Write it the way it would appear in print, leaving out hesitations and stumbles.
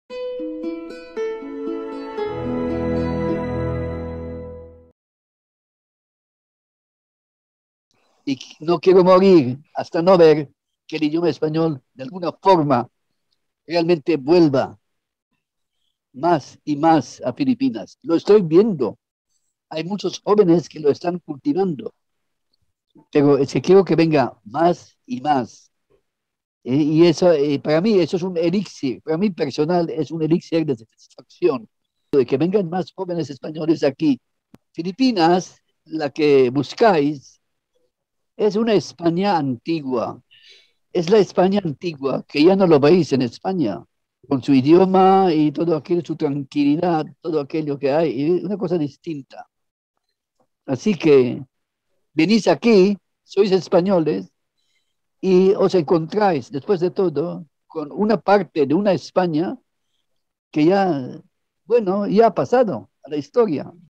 Y no quiero morir hasta no ver que el idioma español de alguna forma realmente vuelva más y más a Filipinas. Lo estoy viendo. Hay muchos jóvenes que lo están cultivando, pero es que quiero que venga más y más. Y eso, para mí, eso es un elixir, para mí personal, es un elixir de satisfacción, de que vengan más jóvenes españoles aquí. Filipinas, la que buscáis, es una España antigua, es la España antigua, que ya no lo veis en España, con su idioma y todo aquello, su tranquilidad, todo aquello que hay, y una cosa distinta. Así que venís aquí, sois españoles, y os encontráis, después de todo, con una parte de una España que ya, bueno, ya ha pasado a la historia.